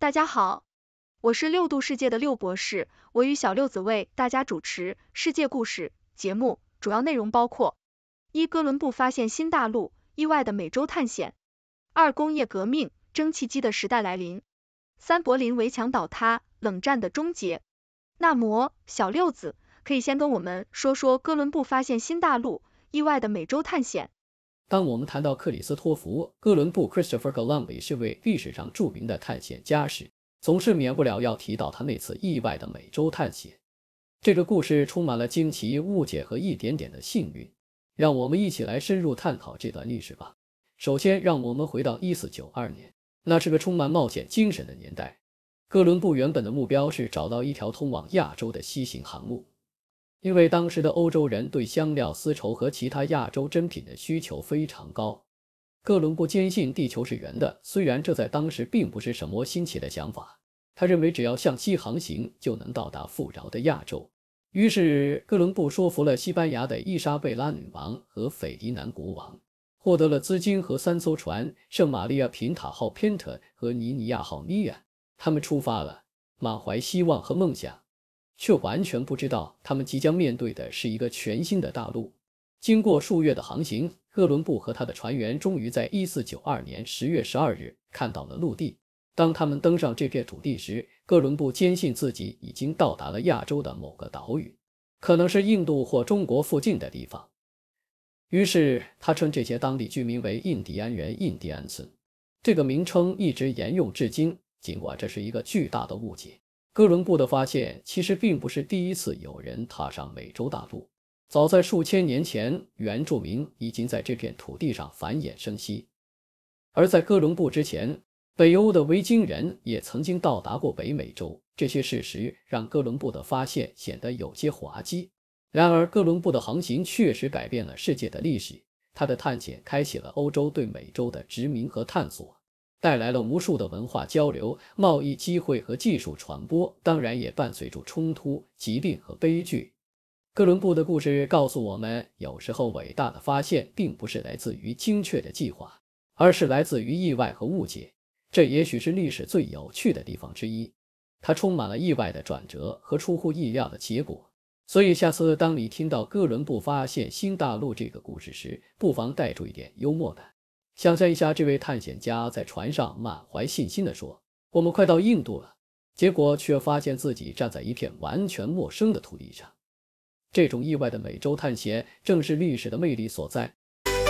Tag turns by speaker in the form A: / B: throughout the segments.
A: 大家好，我是六度世界的六博士，我与小六子为大家主持世界故事节目，主要内容包括：一、哥伦布发现新大陆，意外的美洲探险；二、工业革命，蒸汽机的时代来临；三、柏林围墙倒塌，冷战的终结。那么，小六子可以先跟我们说说哥伦布发现新大陆，意外的美洲探险。
B: 当我们谈到克里斯托弗·哥伦布 （Christopher Columbus） 是位历史上著名的探险家时，总是免不了要提到他那次意外的美洲探险。这个故事充满了惊奇、误解和一点点的幸运。让我们一起来深入探讨这段历史吧。首先，让我们回到1492年，那是个充满冒险精神的年代。哥伦布原本的目标是找到一条通往亚洲的西行航路。因为当时的欧洲人对香料、丝绸和其他亚洲珍品的需求非常高，哥伦布坚信地球是圆的，虽然这在当时并不是什么新奇的想法。他认为只要向西航行，就能到达富饶的亚洲。于是，哥伦布说服了西班牙的伊莎贝拉女王和斐迪南国王，获得了资金和3艘船——圣玛利亚品塔号 Pinta 和尼尼亚号 Nia。他们出发了，满怀希望和梦想。却完全不知道他们即将面对的是一个全新的大陆。经过数月的航行，哥伦布和他的船员终于在1492年10月12日看到了陆地。当他们登上这片土地时，哥伦布坚信自己已经到达了亚洲的某个岛屿，可能是印度或中国附近的地方。于是他称这些当地居民为印第安人印第安村，这个名称一直沿用至今，尽管这是一个巨大的误解。哥伦布的发现其实并不是第一次有人踏上美洲大陆，早在数千年前，原住民已经在这片土地上繁衍生息。而在哥伦布之前，北欧的维京人也曾经到达过北美洲，这些事实让哥伦布的发现显得有些滑稽。然而，哥伦布的航行确实改变了世界的历史，他的探险开启了欧洲对美洲的殖民和探索，带来了无数的文化交流、贸易机会和技术传播，当然也伴随着冲突、疾病和悲剧。哥伦布的故事告诉我们，有时候伟大的发现并不是来自于精确的计划，而是来自于意外和误解。这也许是历史最有趣的地方之一，它充满了意外的转折和出乎意料的结果。所以下次当你听到哥伦布发现新大陆这个故事时，不妨带出一点幽默感。想象一下，这位探险家在船上满怀信心地说：“我们快到印度了。”结果却发现自己站在一片完全陌生的土地上。这种意外的美洲探险正是历史的魅力所在。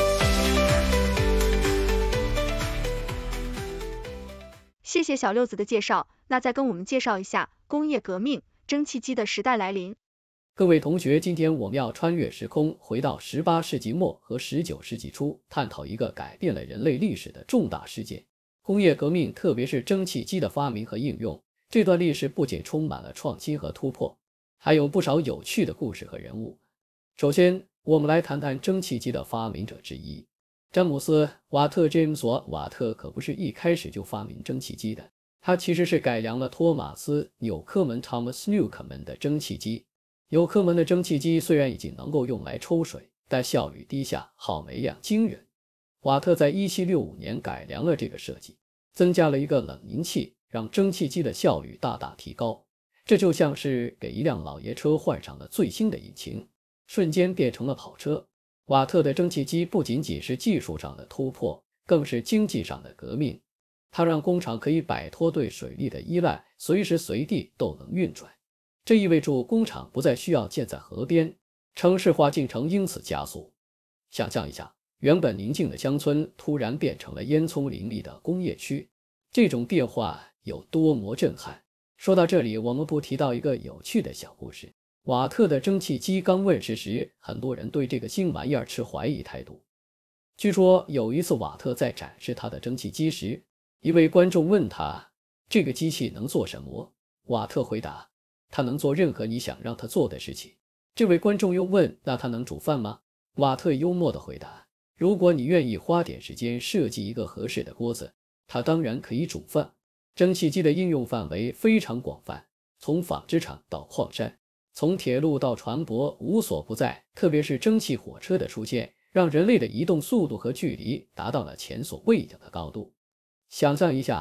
A: 谢谢小六子的介绍，那再跟我们介绍一下工业革命，蒸汽机的时代来临。
B: 各位同学，今天我们要穿越时空，回到18世纪末和19世纪初，探讨一个改变了人类历史的重大事件——工业革命，特别是蒸汽机的发明和应用。这段历史不仅充满了创新和突破，还有不少有趣的故事和人物。首先，我们来谈谈蒸汽机的发明者之一——詹姆斯·瓦特 （James 瓦特）可不是一开始就发明蒸汽机的，他其实是改良了托马斯·纽科门 （Thomas Newcomen） 的蒸汽机。纽科门的蒸汽机虽然已经能够用来抽水，但效率低下，耗煤量惊人。瓦特在1765年改良了这个设计，增加了一个冷凝器，让蒸汽机的效率大大提高。这就像是给一辆老爷车换上了最新的引擎，瞬间变成了跑车。瓦特的蒸汽机不仅仅是技术上的突破，更是经济上的革命。它让工厂可以摆脱对水力的依赖，随时随地都能运转。这意味着工厂不再需要建在河边，城市化进程因此加速。想象一下，原本宁静的乡村突然变成了烟囱林立的工业区，这种变化有多么震撼。说到这里，我们不提到一个有趣的小故事。瓦特的蒸汽机刚问世时，很多人对这个新玩意儿持怀疑态度。据说有一次瓦特在展示他的蒸汽机时，一位观众问他，这个机器能做什么？瓦特回答，它能做任何你想让它做的事情。这位观众又问，那它能煮饭吗？瓦特幽默地回答，如果你愿意花点时间设计一个合适的锅子，它当然可以煮饭。蒸汽机的应用范围非常广泛，从纺织厂到矿山，从铁路到船舶，无所不在。特别是蒸汽火车的出现，让人类的移动速度和距离达到了前所未有的高度。想象一下，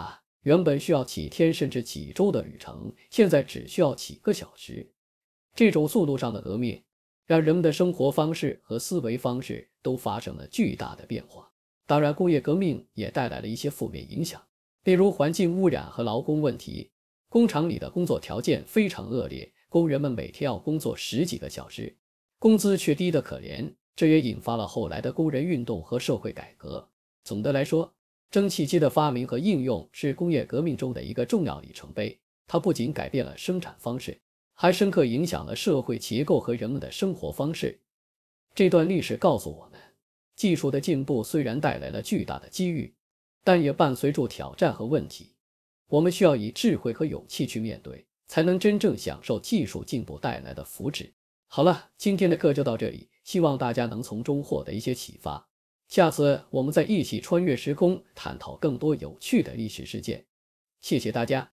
B: 原本需要几天甚至几周的旅程，现在只需要几个小时。这种速度上的革命，让人们的生活方式和思维方式都发生了巨大的变化。当然，工业革命也带来了一些负面影响，例如环境污染和劳工问题。工厂里的工作条件非常恶劣，工人们每天要工作10几个小时，工资却低得可怜，这也引发了后来的工人运动和社会改革。总的来说，蒸汽机的发明和应用是工业革命中的一个重要里程碑，它不仅改变了生产方式，还深刻影响了社会结构和人们的生活方式。这段历史告诉我们，技术的进步虽然带来了巨大的机遇，但也伴随着挑战和问题。我们需要以智慧和勇气去面对，才能真正享受技术进步带来的福祉。好了，今天的课就到这里，希望大家能从中获得一些启发。下次我们再一起穿越时空，探讨更多有趣的历史事件。谢谢大家。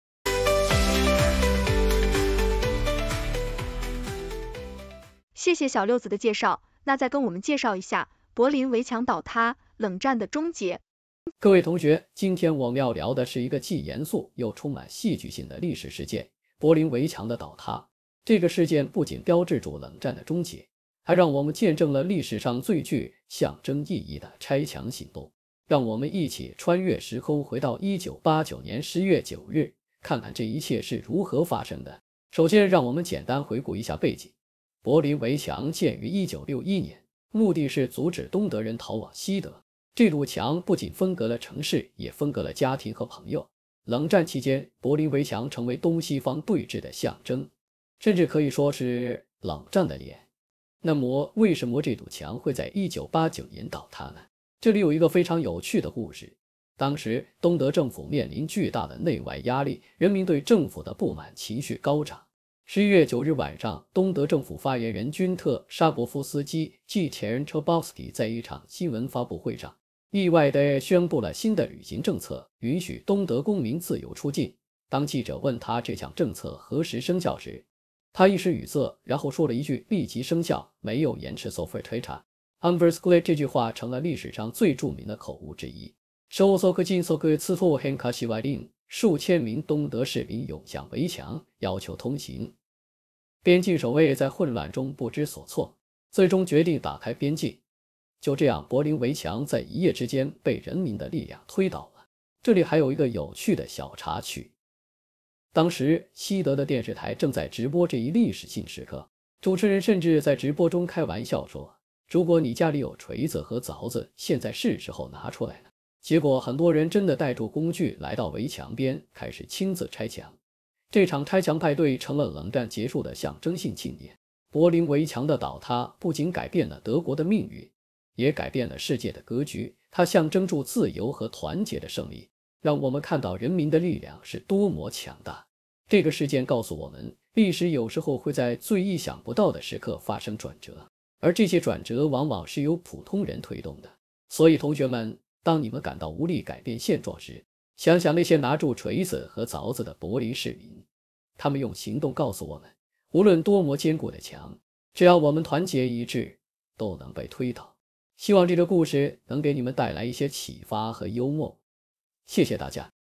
A: 谢谢小六子的介绍，那再跟我们介绍一下柏林围墙倒塌，冷战的终结。
B: 各位同学，今天我们要聊的是一个既严肃又充满戏剧性的历史事件——柏林围墙的倒塌。这个事件不仅标志着冷战的终结，还让我们见证了历史上最具象征意义的拆墙行动。让我们一起穿越时空，回到1989年10月9日，看看这一切是如何发生的。首先，让我们简单回顾一下背景。柏林围墙建于1961年，目的是阻止东德人逃往西德。这堵墙不仅分隔了城市，也分隔了家庭和朋友。冷战期间，柏林围墙成为东西方对峙的象征，甚至可以说是冷战的脸。那么，为什么这堵墙会在1989年倒塌呢？这里有一个非常有趣的故事。当时，东德政府面临巨大的内外压力，人民对政府的不满情绪高涨。11月9日晚上，东德政府发言人君特·沙博夫斯基 （G.T.Chabowski） 在一场新闻发布会上，意外地宣布了新的旅行政策，允许东德公民自由出境。当记者问他这项政策何时生效时，他一时语塞，然后说了一句“立即生效，没有延迟 sofort 推查”。Unverscled 这句话成了历史上最著名的口误之一。收索克金索克刺托hen卡西外令，数千名东德市民涌向围墙，要求通行。边境守卫在混乱中不知所措，最终决定打开边境。就这样，柏林围墙在一夜之间被人民的力量推倒了。这里还有一个有趣的小插曲。当时，西德的电视台正在直播这一历史性时刻，主持人甚至在直播中开玩笑说，如果你家里有锤子和凿子，现在是时候拿出来了。结果，很多人真的带着工具来到围墙边，开始亲自拆墙。这场拆墙派对成了冷战结束的象征性庆典。柏林围墙的倒塌不仅改变了德国的命运，也改变了世界的格局。它象征着自由和团结的胜利，让我们看到人民的力量是多么强大。这个事件告诉我们，历史有时候会在最意想不到的时刻发生转折，而这些转折往往是由普通人推动的。所以同学们，当你们感到无力改变现状时，想想那些拿住锤子和凿子的柏林市民，他们用行动告诉我们，无论多么坚固的墙，只要我们团结一致，都能被推倒。希望这个故事能给你们带来一些启发和幽默。谢谢大家。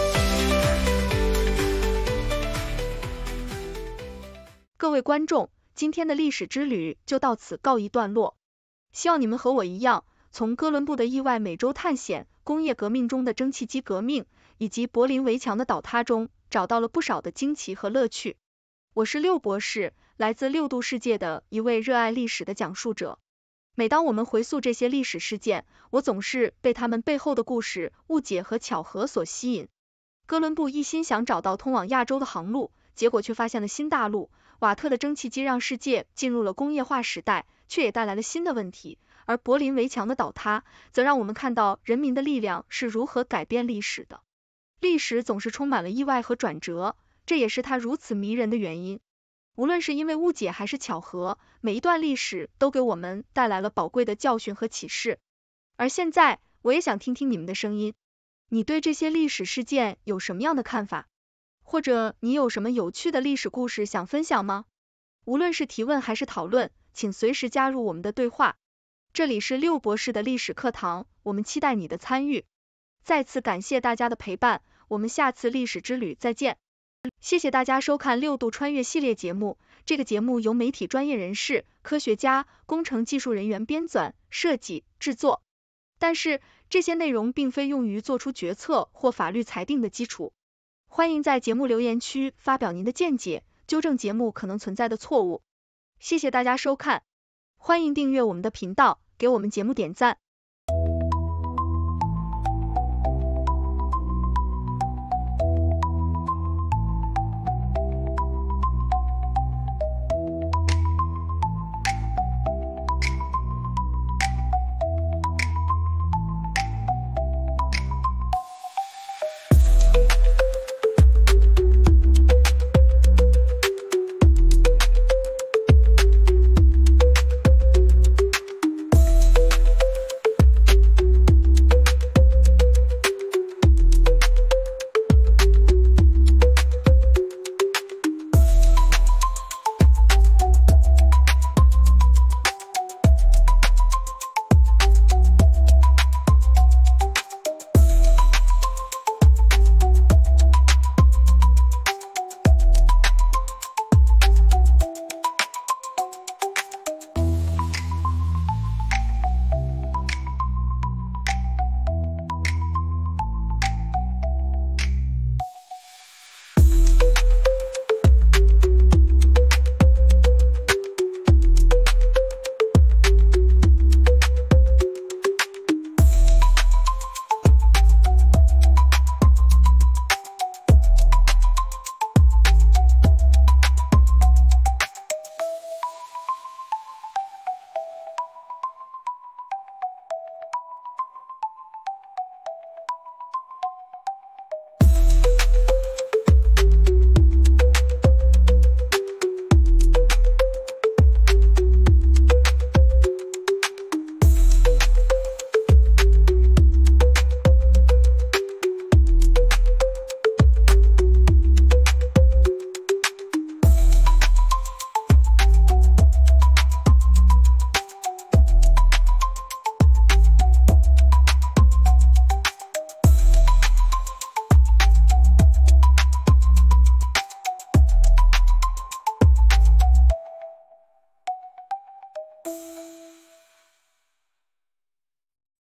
A: 各位观众，今天的历史之旅就到此告一段落。希望你们和我一样，从哥伦布的意外美洲探险、工业革命中的蒸汽机革命，以及柏林围墙的倒塌中，找到了不少的惊奇和乐趣。我是六博士，来自6度世界的一位热爱历史的讲述者。每当我们回溯这些历史事件，我总是被他们背后的故事、误解和巧合所吸引。哥伦布一心想找到通往亚洲的航路，结果却发现了新大陆。瓦特的蒸汽机让世界进入了工业化时代，却也带来了新的问题。而柏林围墙的倒塌，则让我们看到人民的力量是如何改变历史的。历史总是充满了意外和转折，这也是它如此迷人的原因。无论是因为误解还是巧合，每一段历史都给我们带来了宝贵的教训和启示。而现在，我也想听听你们的声音，你对这些历史事件有什么样的看法？或者你有什么有趣的历史故事想分享吗？无论是提问还是讨论，请随时加入我们的对话。这里是六博士的历史课堂，我们期待你的参与。再次感谢大家的陪伴， 我们下次历史之旅再见。谢谢大家收看6度穿越系列节目，这个节目由媒体专业人士、科学家、工程技术人员编纂、设计、制作。但是，这些内容并非用于做出决策或法律裁定的基础。欢迎在节目留言区发表您的见解，纠正节目可能存在的错误。谢谢大家收看，欢迎订阅我们的频道，给我们节目点赞。